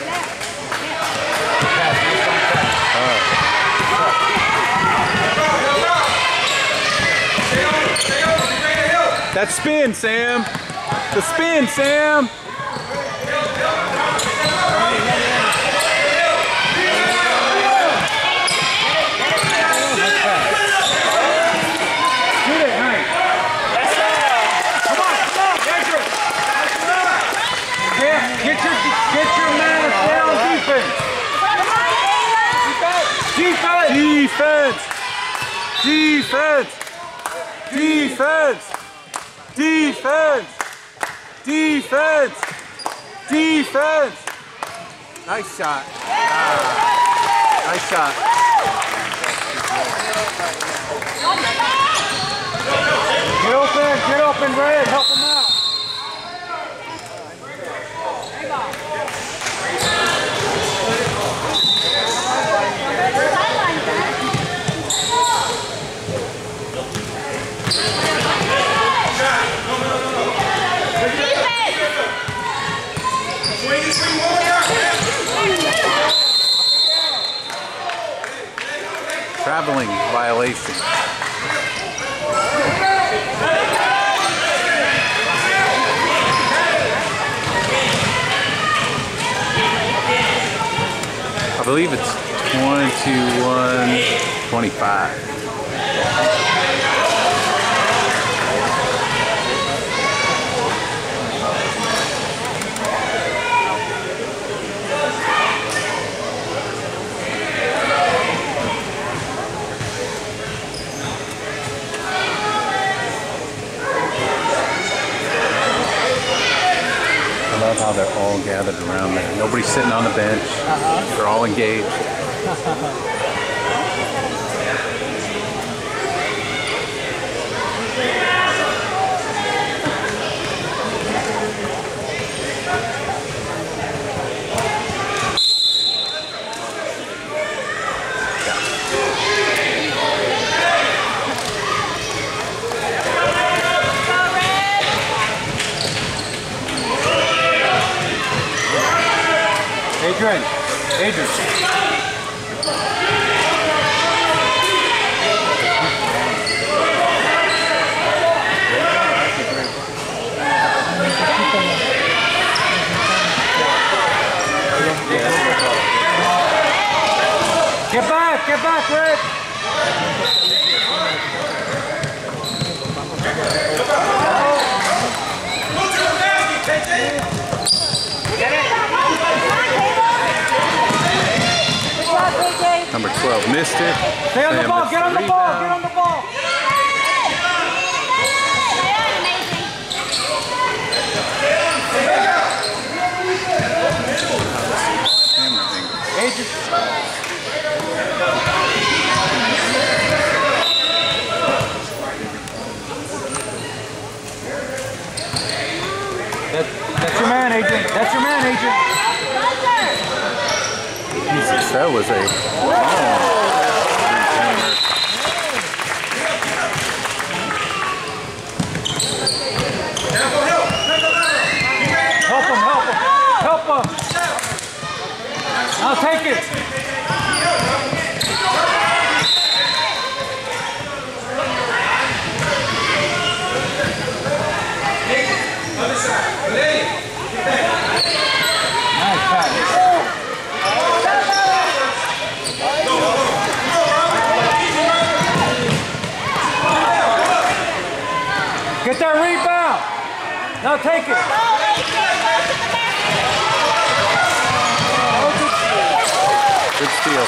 That spin, Sam. The spin, Sam. Get your man down defense. Defense. Defense. Defense. Defense. Defense. Defense. Nice shot. Nice shot. Get open, Red. Help him out. Traveling violation. I believe it's 21-25. I love how they're all gathered around there. Nobody's sitting on the bench. They're all engaged. Adrian. Get back, Red. Number 12 missed it. Stay on the ball, get on the ball, get on the ball. That's your man, Adrian. That's your man, Adrian. Jesus, that was a Help him. I'll take it. Nice pass. Get that rebound. Now take it. good steal.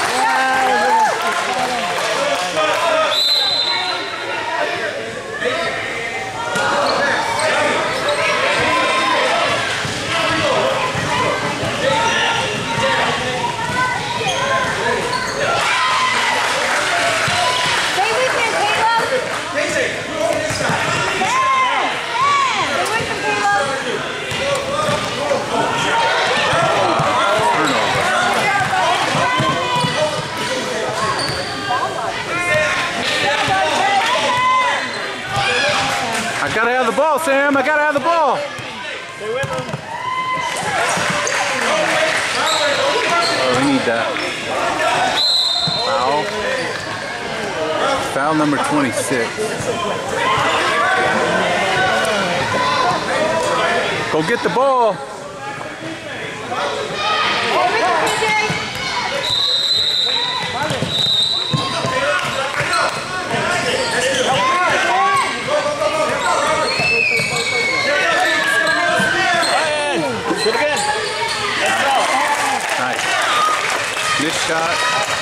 I gotta have the ball, Sam. I gotta have the ball. Stay with him. Foul number 26. Go get the ball. Nice. Good shot.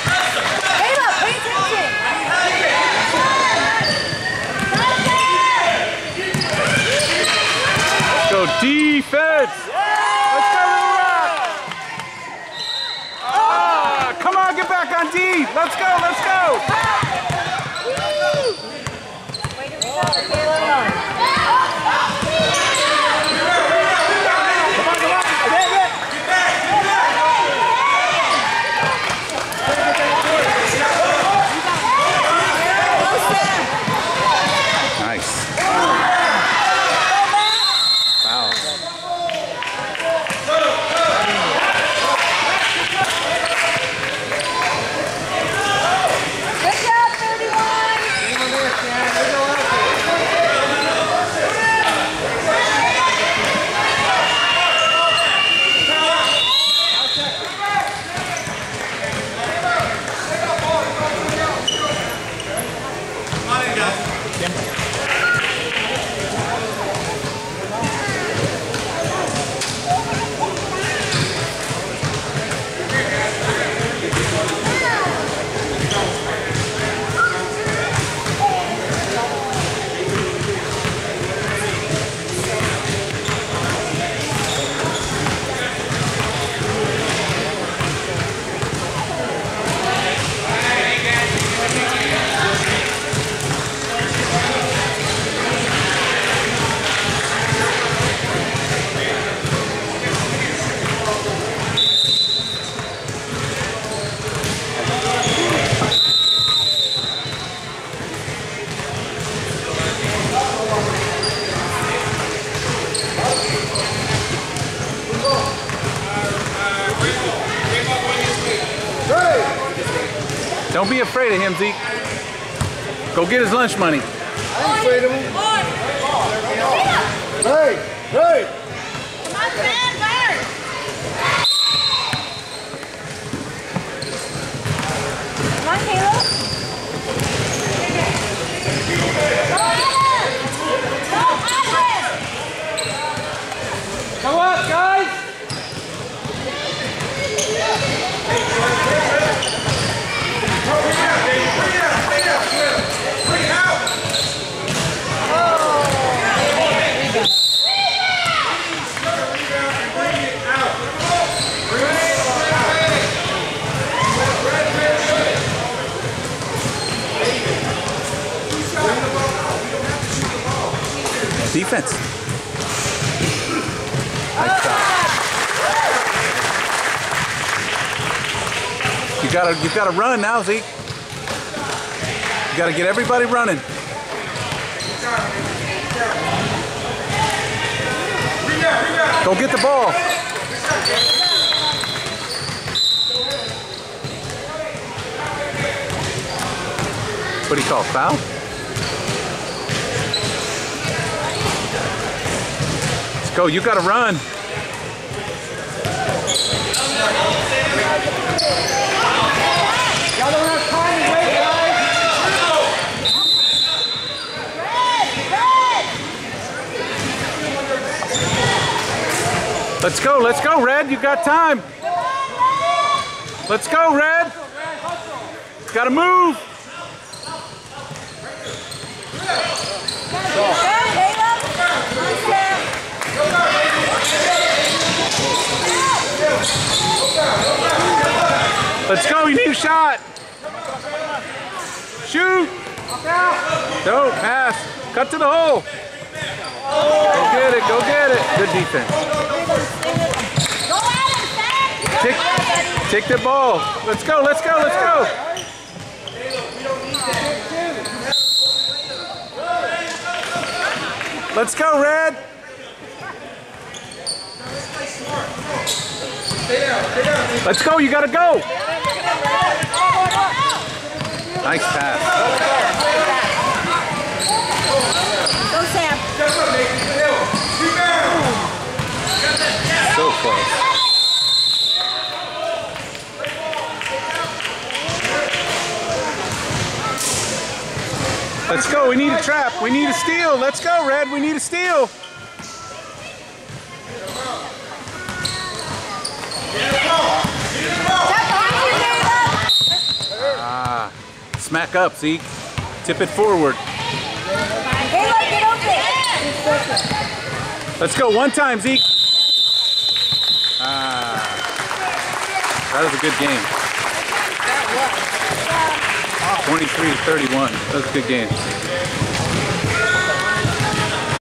Go defense! Let's go, Little Rock! Ah, come on, get back on D! Let's go, let's go! Nice. Wow. Good job, 31. Don't be afraid of him, Zeke. Go get his lunch money. I ain't afraid of him. Hey, hey! Come on, man, Bird. Come on, Caleb. Come on, guys! Defense. Nice job. You gotta run now, Zeke. You gotta get everybody running. Go get the ball. What do you call it? Foul? Let's go. You gotta run. Y'all don't have time to wait, guys! Let's go, Red. You got time. Let's go, Red. Gotta move. Let's go, you need a shot. Shoot. Don't pass. Cut to the hole. Go get it, go get it. Good defense. Take the ball. Let's go, let's go, let's go. Let's go, Red. Let's go, you gotta go. Nice pass. close. Let's go. We need a trap. We need a steal. Let's go, Red. We need a steal. Ah, smack up, Zeke. Tip it forward. Let's go. One time, Zeke. Ah, that was a good game. 23-31. That was a good game.